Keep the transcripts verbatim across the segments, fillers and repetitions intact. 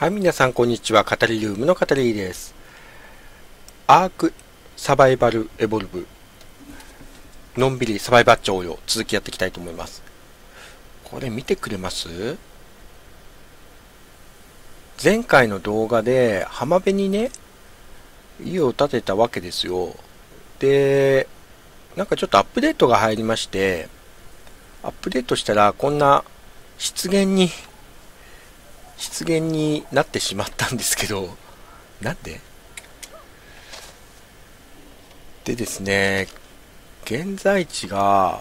はい、皆さん、こんにちは。カタリルームのカタリです。アークサバイバルエボルブ。のんびりサバイバッチョを続きやっていきたいと思います。これ見てくれます？前回の動画で浜辺にね、家を建てたわけですよ。で、なんかちょっとアップデートが入りまして、アップデートしたらこんな湿原に、湿原になってしまったんですけど、なんででですね、現在地が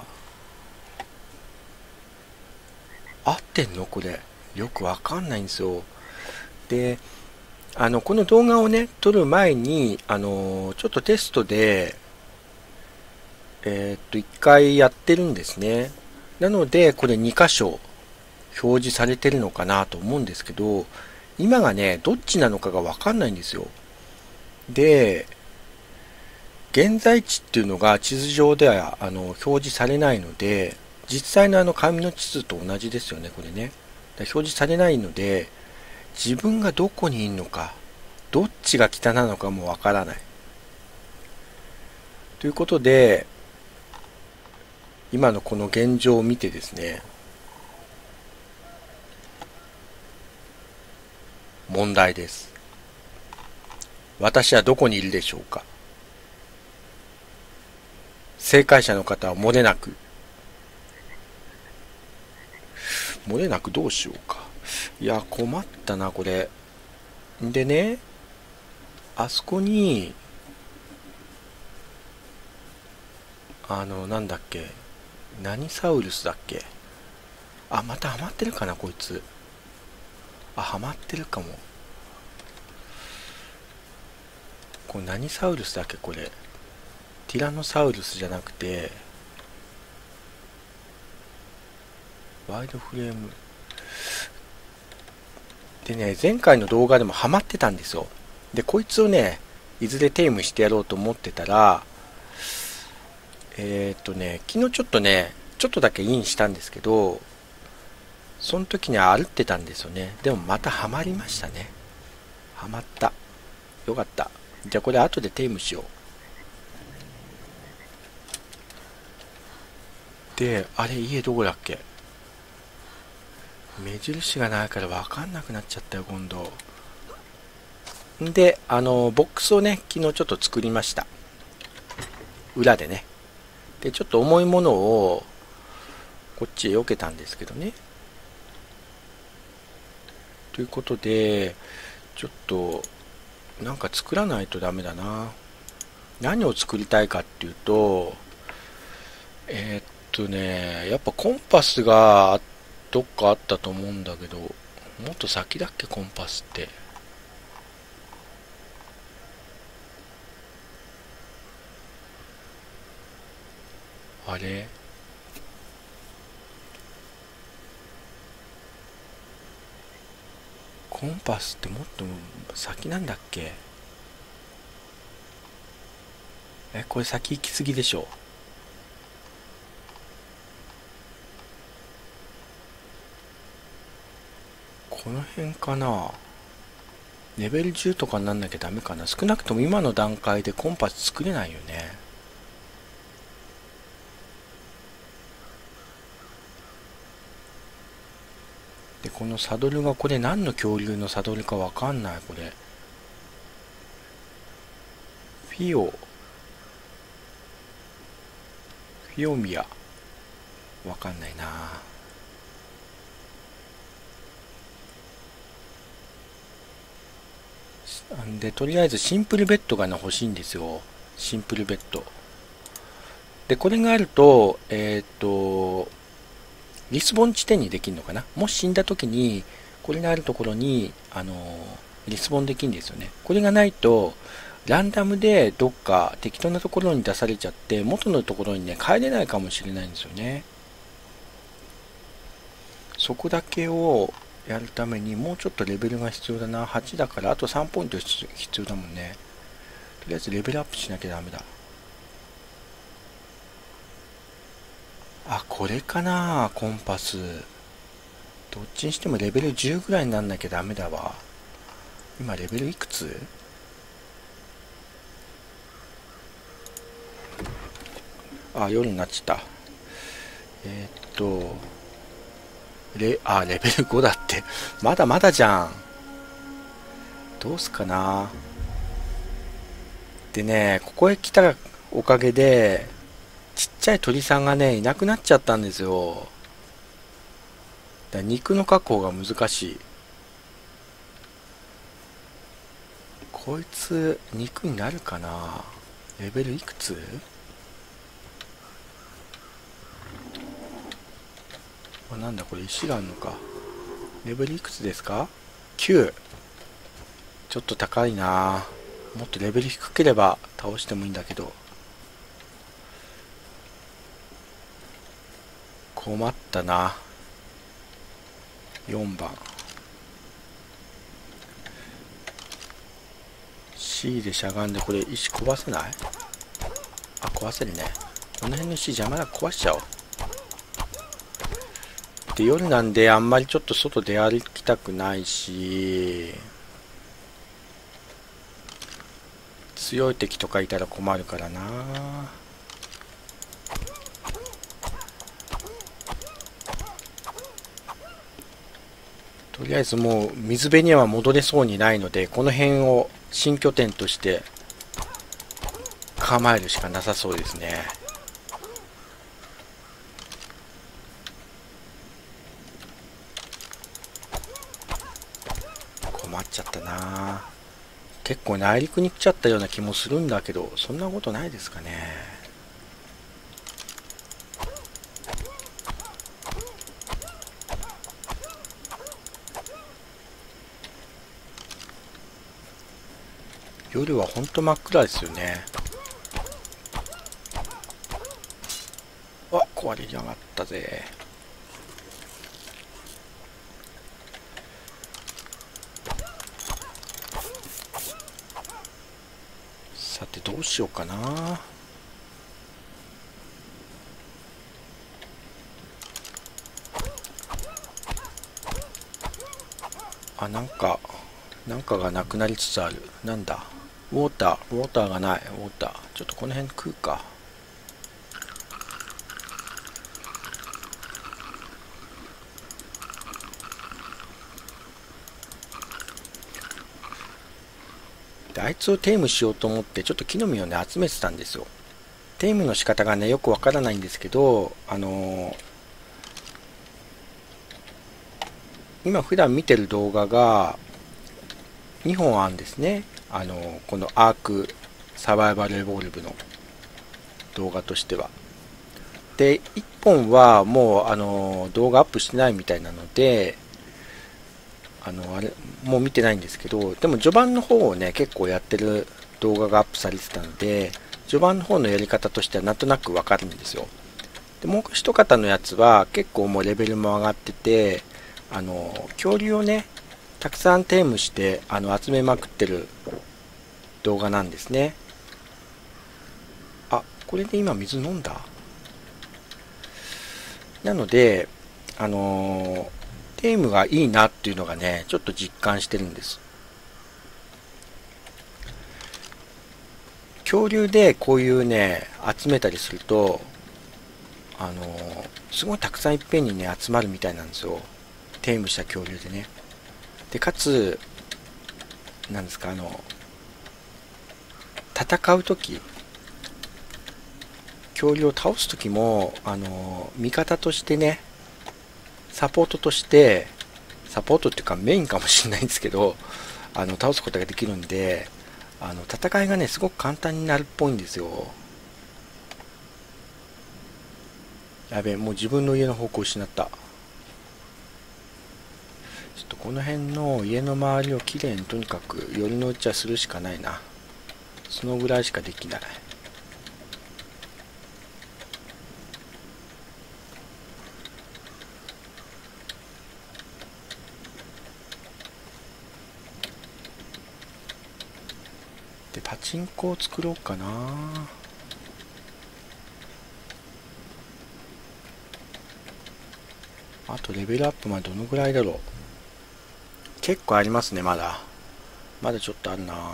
合ってんのこれ。よくわかんないんですよ。で、あの、この動画をね、撮る前に、あの、ちょっとテストで、えーっと、一回やってるんですね。なので、これに箇所表示されてるのかなと思うんですけど、今がね、どっちなのかがわかんないんですよ。で、現在地っていうのが地図上ではあの表示されないので、実際のあの紙の地図と同じですよね、これね。表示されないので、自分がどこにいるのか、どっちが北なのかもわからない。ということで、今のこの現状を見てですね、問題です。私はどこにいるでしょうか？正解者の方は漏れなく、漏れなくどうしようか。いや、困ったな、これ。でね、あそこに、あの、なんだっけ、何サウルスだっけ。あ、またハマってるかな、こいつ。あ、ハマってるかも。これ何サウルスだっけ、これ。ティラノサウルスじゃなくて、ワイドフレーム。でね、前回の動画でもハマってたんですよ。で、こいつをね、いずれテイムしてやろうと思ってたら、えー、っとね、昨日ちょっとね、ちょっとだけインしたんですけど、その時には歩ってたんですよね。でもまたハマりましたね。ハマった。よかった。じゃあこれ後でテイムしよう。で、あれ家どこだっけ？目印がないから分かんなくなっちゃったよ、今度。んで、あの、ボックスをね、昨日ちょっと作りました。裏でね。で、ちょっと重いものを、こっちへ避けたんですけどね。ということで、ちょっと、なんか作らないとダメだな。何を作りたいかっていうと、えーっとね、やっぱコンパスがどっかあったと思うんだけど、もっと先だっけ、コンパスって。あれコンパスってもっと先なんだっけ？え、これ先行き過ぎでしょ。この辺かな。レベルじゅうとかになんなきゃダメかな。少なくとも今の段階でコンパス作れないよね。で、このサドルがこれ何の恐竜のサドルかわかんない、これ。フィオ、フィオミア。わかんないな。んで、とりあえずシンプルベッドがね、欲しいんですよ。シンプルベッド。で、これがあると、えーっと、リスボン地点にできるのかな。もし死んだ時に、これがあるところに、あの、リスボンできるんですよね。これがないと、ランダムでどっか適当なところに出されちゃって、元のところにね、帰れないかもしれないんですよね。そこだけをやるためにもうちょっとレベルが必要だな。はちだからあとさんポイント必要だもんね。とりあえずレベルアップしなきゃダメだ。あ、これかな、コンパス。どっちにしてもレベルじゅうぐらいになんなきゃダメだわ。 今レベルいくつ？あ、夜になっちゃった。えー、っとレあレベルごだって。まだまだじゃん。どうすかな。でね、ここへ来たおかげでちっちゃい鳥さんがねいなくなっちゃったんですよ。だから肉の確保が難しい。こいつ肉になるかな。レベルいくつ？あ、なんだこれ、石があるのか。レベルいくつですか？ きゅう。 ちょっと高いな。もっとレベル低ければ倒してもいいんだけど。困ったな。よんばん C でしゃがんで、これ石壊せない？あ、壊せるね。この辺の石邪魔だ、壊しちゃおう。で、夜なんであんまりちょっと外出歩きたくないし、強い敵とかいたら困るからな。とりあえずもう水辺には戻れそうにないので、この辺を新拠点として構えるしかなさそうですね。困っちゃったな。結構内陸に来ちゃったような気もするんだけど、そんなことないですかね。夜はほんと真っ暗ですよね。あ、壊れやがったぜ。さてどうしようかな。あ、なんかなんかがなくなりつつある。なんだ。ウォーターウォーターがない。ウォーターちょっとこの辺食うか。であいつをテイムしようと思ってちょっと木の実をね集めてたんですよ。テイムの仕方がねよくわからないんですけど、あのー、今普段見てる動画がにほんあるんですね。あのー、このアークサバイバルエボルブの動画としては。でいっぽんはもう、あのー、動画アップしてないみたいなので、あのあれもう見てないんですけど、でも序盤の方をね結構やってる動画がアップされてたので、序盤の方のやり方としてはなんとなくわかるんですよ。でもう一方のやつは結構もうレベルも上がってて、あの恐竜をねたくさんテームしてあの集めまくってる動画なんですね。あ、これで今水飲んだ。なのであのテームがいいなっていうのがねちょっと実感してるんです。恐竜でこういうね集めたりすると、あのすごいたくさんいっぺんにね集まるみたいなんですよ。テームした恐竜でね。でかつなんですか、あの戦う時、恐竜を倒す時もあの味方としてね、サポートとしてサポートっていうかメインかもしれないんですけど、あの倒すことができるんで、あの戦いがねすごく簡単になるっぽいんですよ。やべえ、もう自分の家の方向を失った。ちょっとこの辺の家の周りをきれいにとにかく夜のうちはするしかないな。そのぐらいしかできない。でパチンコを作ろうかな。あとレベルアップまでどのぐらいだろう。結構ありますねまだ。 まだちょっとあるな。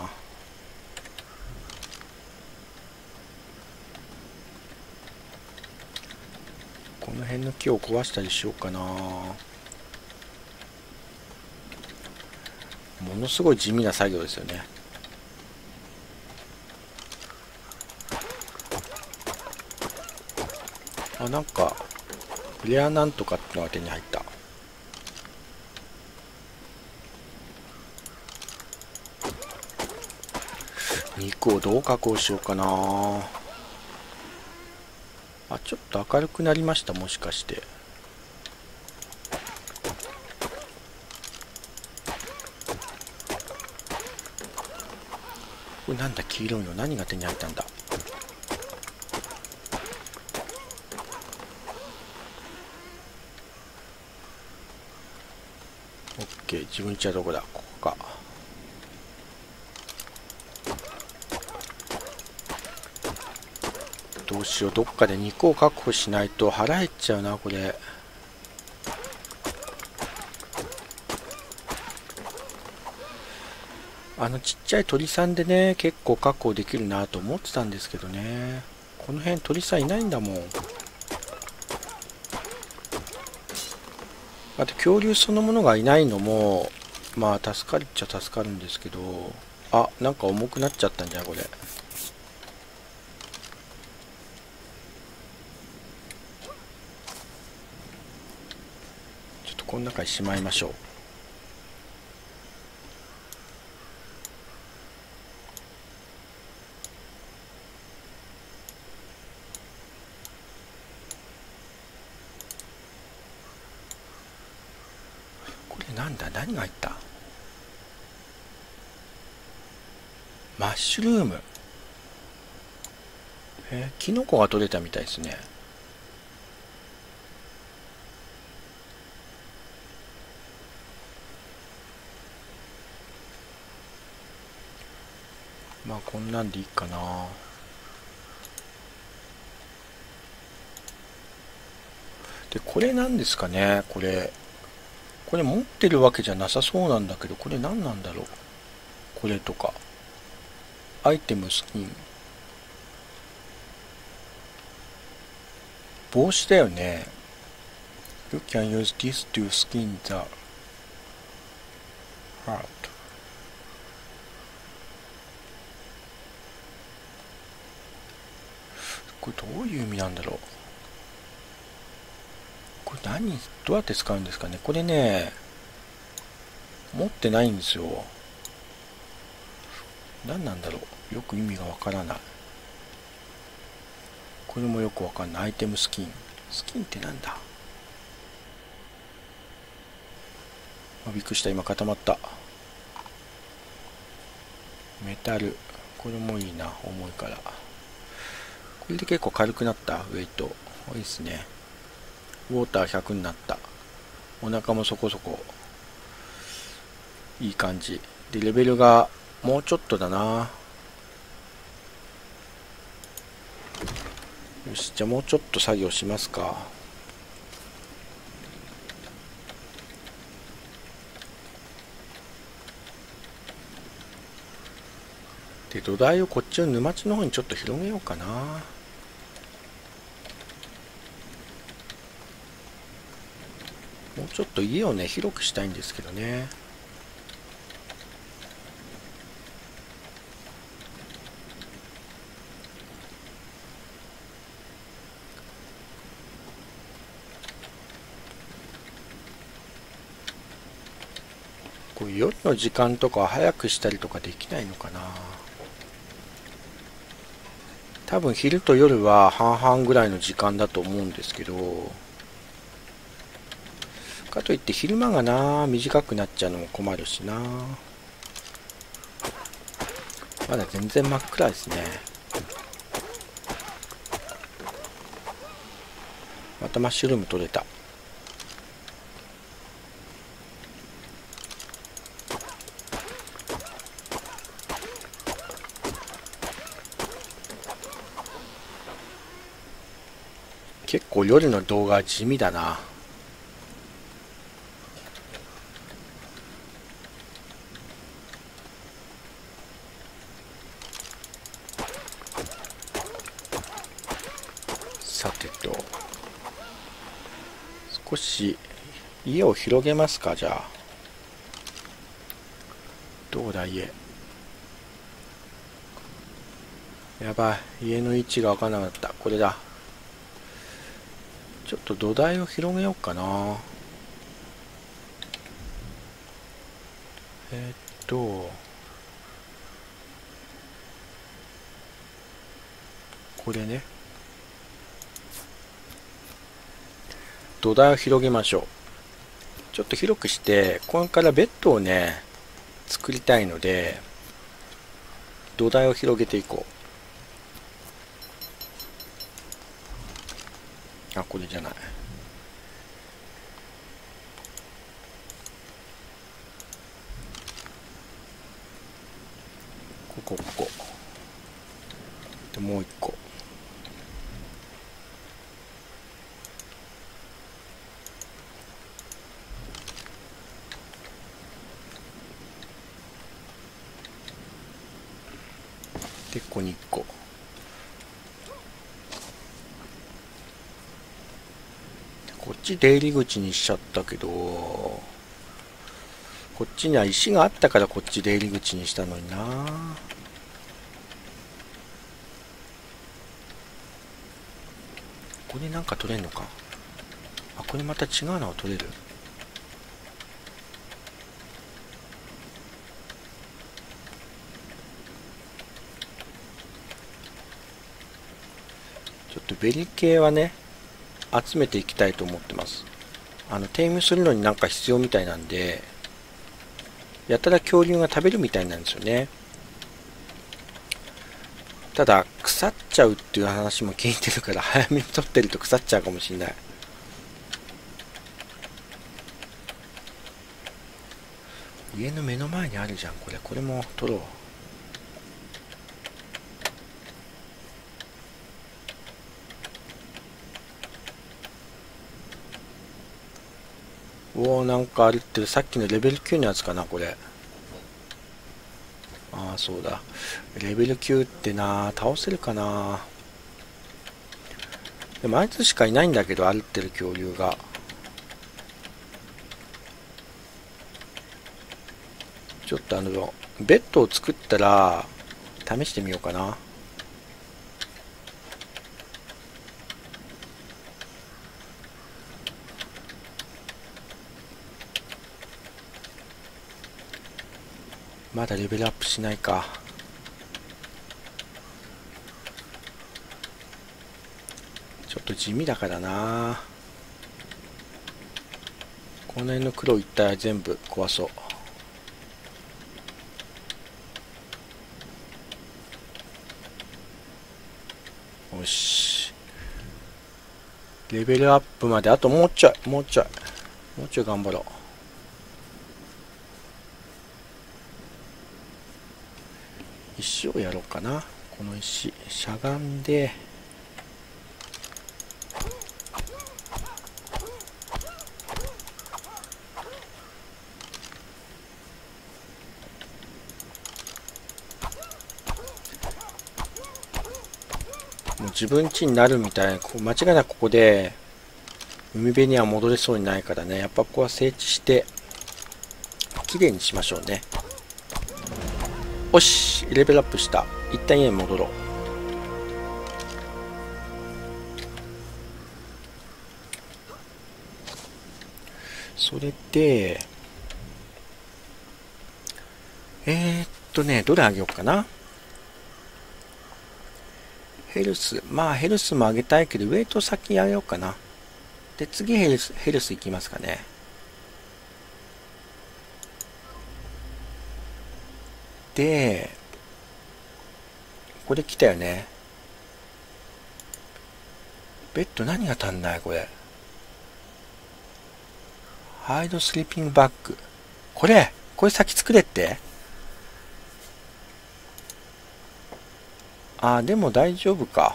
この辺の木を壊したりしようかな。ものすごい地味な作業ですよね。あ、なんかレアなんとかってのが手に入った。肉をどう加工しようかな。あ、ちょっと明るくなりました。もしかしてこれなんだ、黄色いの。何が手に入ったんだ。オッケー、自分家はどこだ。ここか。どうしよう、どっかで肉を確保しないと腹減っちゃうな、これ。あのちっちゃい鳥さんでね、結構確保できるなと思ってたんですけどね。この辺鳥さんいないんだもん。あと恐竜そのものがいないのもまあ助かるっちゃ助かるんですけど、あ、なんか重くなっちゃったんじゃこれ。ちょっとこの中にしまいましょう。これなんだ、何が入った。マッシュルーム。えー、キノコが取れたみたいですね。まあこんなんでいいかな。でこれなんですかね。これこれ持ってるわけじゃなさそうなんだけど、これ何なんだろう。これとかアイテム、スキン、帽子だよね。 You can use this to skin the heart。 これどういう意味なんだろう。これ何、どうやって使うんですかね。これね持ってないんですよ。何なんだろう、よく意味がわからない。これもよくわかんない。アイテムスキン、スキンってなんだ。あ、びっくりした、今固まった。メタル、これもいいな、重いから。これで結構軽くなった。ウェイトいいですね。ウォーターひゃくになった。お腹もそこそこいい感じで、レベルがもうちょっとだな。よし、じゃあもうちょっと作業しますか。で土台をこっちの沼地の方にちょっと広げようかな。もうちょっと家をね広くしたいんですけどね。こう夜の時間とか早くしたりとかできないのかな。多分昼と夜は半々ぐらいの時間だと思うんですけど、かといって昼間がな短くなっちゃうのも困るしな。まだ全然真っ暗ですね。またマッシュルーム取れた。結構夜の動画地味だな。 少し家を広げますか。じゃあどうだ家。やばい、家の位置が分からなかった。これだ。ちょっと土台を広げようかな。えー、っとこれね、土台を広げましょう。ちょっと広くして、これからベッドをね作りたいので、土台を広げていこう。あ、これじゃない。ここここで、もう一個。で、ここに一個。こっち出入り口にしちゃったけど、こっちには石があったからこっち出入り口にしたのにな。これなんか取れんのか。あ、これまた違うのが取れる。ちょっとベリー系はね集めていきたいと思ってます。あのテイムするのになんか必要みたいなんで、やたら恐竜が食べるみたいなんですよね。ただ腐っちゃうっていう話も聞いてるから、早めに取ってると腐っちゃうかもしれない。家の目の前にあるじゃん、これ。これも取ろう。おお、なんかあるってる。さっきのレベルきゅうのやつかな、これ。ああ、そうだ。レベルきゅうってな、倒せるかな。でもあいつしかいないんだけど、歩ってる恐竜が。ちょっとあの、ベッドを作ったら、試してみようかな。まだレベルアップしないか。ちょっと地味だからな。この辺の黒一帯は全部壊そう。よし。レベルアップまであともうちょい、もうちょい。もうちょい頑張ろう。石をやろうかな。この石、しゃがんで、もう自分家になるみたいな、間違いなくここで海辺には戻れそうにないからね、やっぱここは整地してきれいにしましょうね。よし、レベルアップした。一旦家に戻ろう。それで、えー、っとね、どれあげようかな。ヘルス、まあヘルスも上げたいけど、ウェイト先上げようかな。で、次ヘルス、ヘルスいきますかね。で、これ来たよね。ベッド何が足んないこれ。ハイドスリーピングバッグ。これこれ先作れって。あー、でも大丈夫か。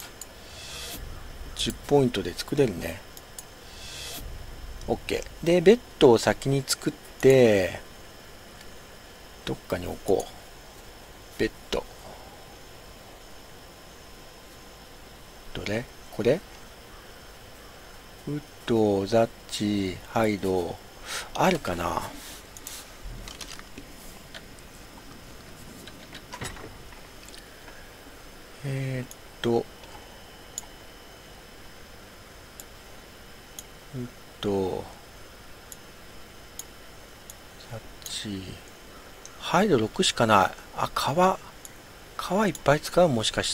じゅうポイントで作れるね。OK。で、ベッドを先に作って、どっかに置こう。ベッド。どれこれウッド、ザッチ、ハイド、あるかな。えー、っと、ウッド、ザッチ、ハイドろくしかない。あ、革、革いっぱい使うもしかして。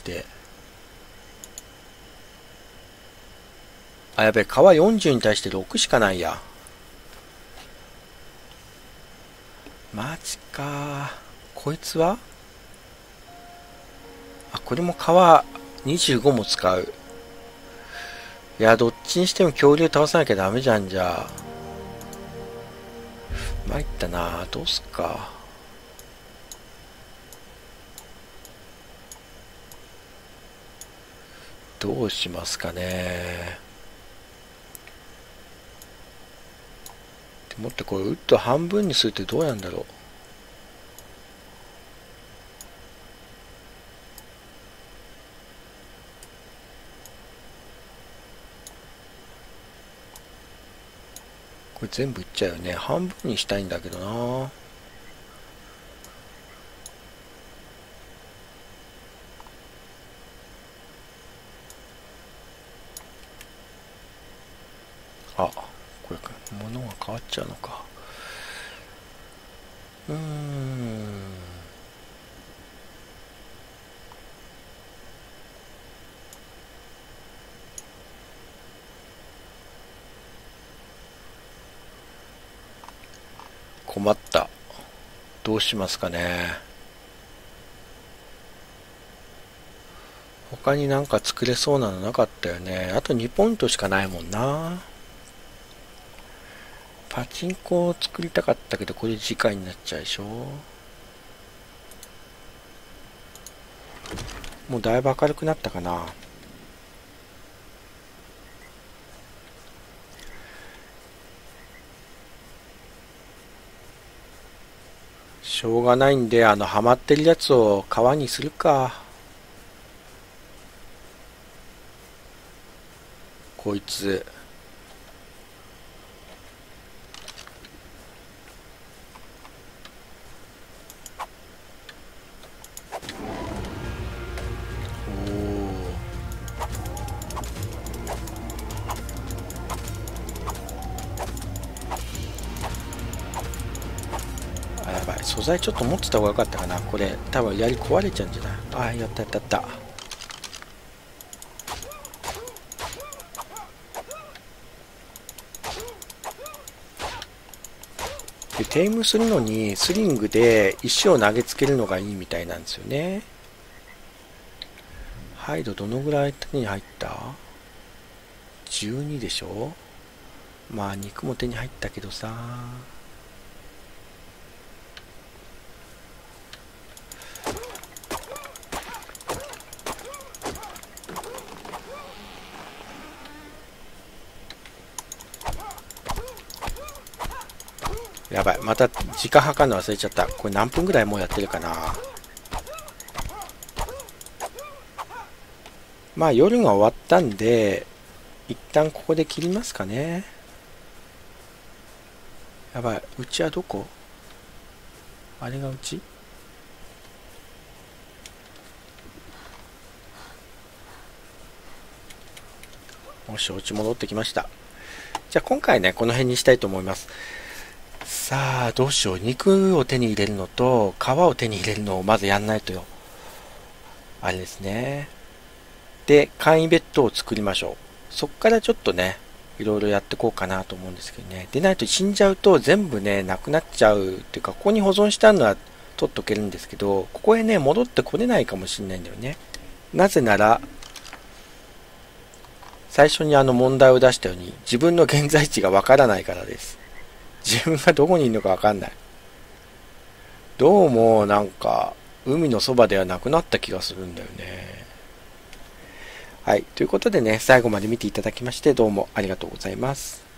あ、やべえ、革よんじゅうに対してろくしかないや。マジか。こいつはあ、これも革にじゅうごも使う。いや、どっちにしても恐竜倒さなきゃダメじゃん、じゃあ。参ったな。どうすっか。どうしますかね。もっとこれウッド半分にするってどうやんだろう。これ全部いっちゃうよね。半分にしたいんだけどな。あ、これか。物が変わっちゃうのか。うーん。困った。どうしますかね。他になんか作れそうなのなかったよね。あとにポイントしかないもんな。パチンコを作りたかったけど、これ次回になっちゃうでしょ。もうだいぶ明るくなったかな。しょうがないんで、あの、ハマってるやつを川にするか。こいつ。おお。あ、やばい。素材ちょっと持ってた方がよかったかな。これ、多分槍壊れちゃうんじゃない？あ、やったやったやった。で、テイムするのにスリングで石を投げつけるのがいいみたいなんですよね。ハイドどのぐらい手に入った？ じゅうに でしょ。まあ肉も手に入ったけどさ。やばい、また時間計るの忘れちゃった。これ何分ぐらいもうやってるかな。まあ夜が終わったんで、一旦ここで切りますかね。やばい、うちはどこ？あれがうち？よし、お家戻ってきました。じゃあ今回ね、この辺にしたいと思います。さあ、どうしよう。肉を手に入れるのと、皮を手に入れるのをまずやんないとよ。あれですね。で、簡易ベッドを作りましょう。そっからちょっとね、いろいろやっていこうかなと思うんですけどね。でないと死んじゃうと全部ね、なくなっちゃうっていうか、ここに保存してあるのは取っとけるんですけど、ここへね、戻ってこれないかもしれないんだよね。なぜなら、最初にあの問題を出したように、自分の現在地がわからないからです。自分がどこにいるのかわかんない。どうもなんか海のそばではなくなった気がするんだよね。はい。ということでね、最後まで見ていただきましてどうもありがとうございます。